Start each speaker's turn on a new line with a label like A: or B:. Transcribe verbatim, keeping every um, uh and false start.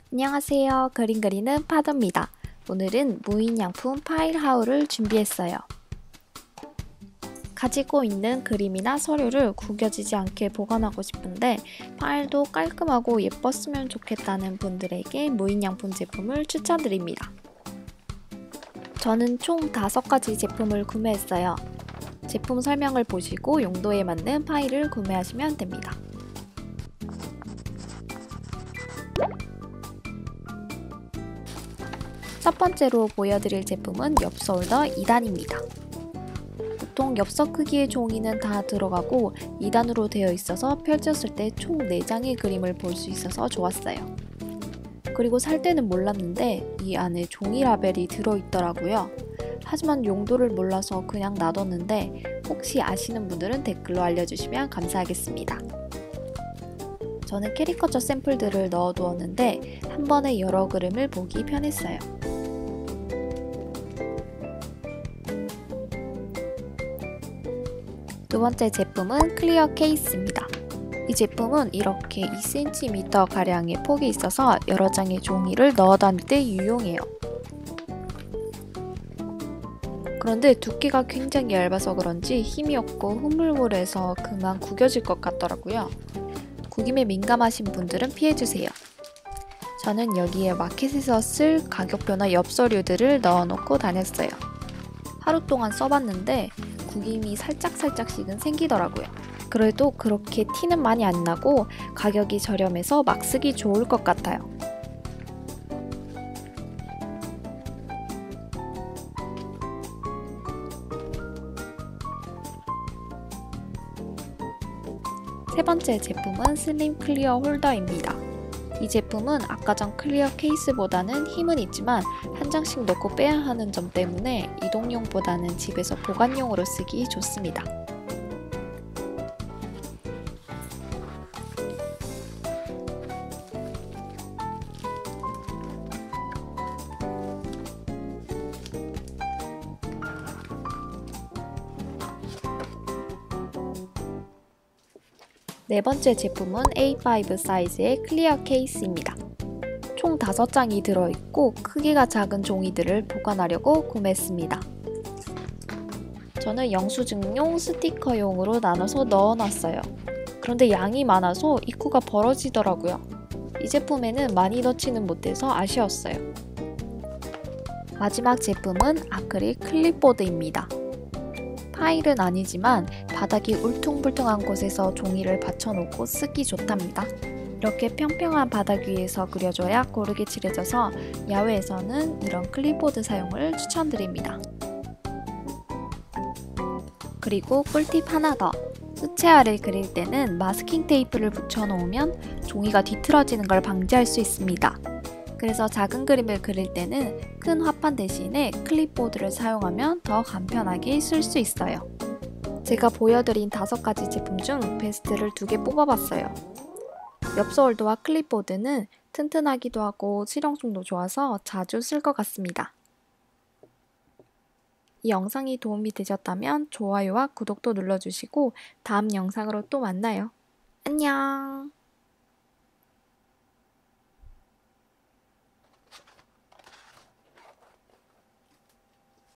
A: 안녕하세요. 그림 그리는 파도입니다. 오늘은 무인양품 파일 하울을 준비했어요. 가지고 있는 그림이나 서류를 구겨지지 않게 보관하고 싶은데 파일도 깔끔하고 예뻤으면 좋겠다는 분들에게 무인양품 제품을 추천드립니다. 저는 총 다섯 가지 제품을 구매했어요. 제품 설명을 보시고 용도에 맞는 파일을 구매하시면 됩니다. 첫 번째로 보여드릴 제품은 엽서 홀더 이 단입니다. 보통 엽서 크기의 종이는 다 들어가고 이 단으로 되어 있어서 펼쳤을 때 총 네 장의 그림을 볼 수 있어서 좋았어요. 그리고 살 때는 몰랐는데 이 안에 종이 라벨이 들어있더라고요. 하지만 용도를 몰라서 그냥 놔뒀는데 혹시 아시는 분들은 댓글로 알려주시면 감사하겠습니다. 저는 캐리커처 샘플들을 넣어두었는데 한 번에 여러 그림을 보기 편했어요. 두 번째 제품은 클리어 케이스입니다. 이 제품은 이렇게 이 센티미터 가량의 폭이 있어서 여러 장의 종이를 넣어 다닐 때 유용해요. 그런데 두께가 굉장히 얇아서 그런지 힘이 없고 흐물흐물해서 그만 구겨질 것 같더라고요. 구김에 민감하신 분들은 피해주세요. 저는 여기에 마켓에서 쓸 가격표나 엽서류들을 넣어놓고 다녔어요. 하루 동안 써봤는데 구김이 살짝살짝씩은 생기더라고요. 그래도 그렇게 티는 많이 안 나고 가격이 저렴해서 막 쓰기 좋을 것 같아요. 세 번째 제품은 슬림 클리어 홀더입니다. 이 제품은 아까 전 클리어 케이스보다는 힘은 있지만 한 장씩 넣고 빼야 하는 점 때문에 이동용보다는 집에서 보관용으로 쓰기 좋습니다. 네 번째 제품은 에이 파이브 사이즈의 클리어 케이스입니다. 총 다섯 장이 들어있고 크기가 작은 종이들을 보관하려고 구매했습니다. 저는 영수증용, 스티커용으로 나눠서 넣어놨어요. 그런데 양이 많아서 입구가 벌어지더라고요. 이 제품에는 많이 넣지는 못해서 아쉬웠어요. 마지막 제품은 아크릴 클립보드입니다. 파일은 아니지만 바닥이 울퉁불퉁한 곳에서 종이를 받쳐놓고 쓰기 좋답니다. 이렇게 평평한 바닥 위에서 그려줘야 고르게 칠해져서 야외에서는 이런 클립보드 사용을 추천드립니다. 그리고 꿀팁 하나 더! 수채화를 그릴 때는 마스킹 테이프를 붙여놓으면 종이가 뒤틀어지는 걸 방지할 수 있습니다. 그래서 작은 그림을 그릴 때는 큰 화판 대신에 클립보드를 사용하면 더 간편하게 쓸 수 있어요. 제가 보여드린 다섯 가지 제품 중 베스트를 두 개 뽑아봤어요. 엽서 홀더와 클립보드는 튼튼하기도 하고 실용성도 좋아서 자주 쓸 것 같습니다. 이 영상이 도움이 되셨다면 좋아요와 구독도 눌러주시고 다음 영상으로 또 만나요. 안녕!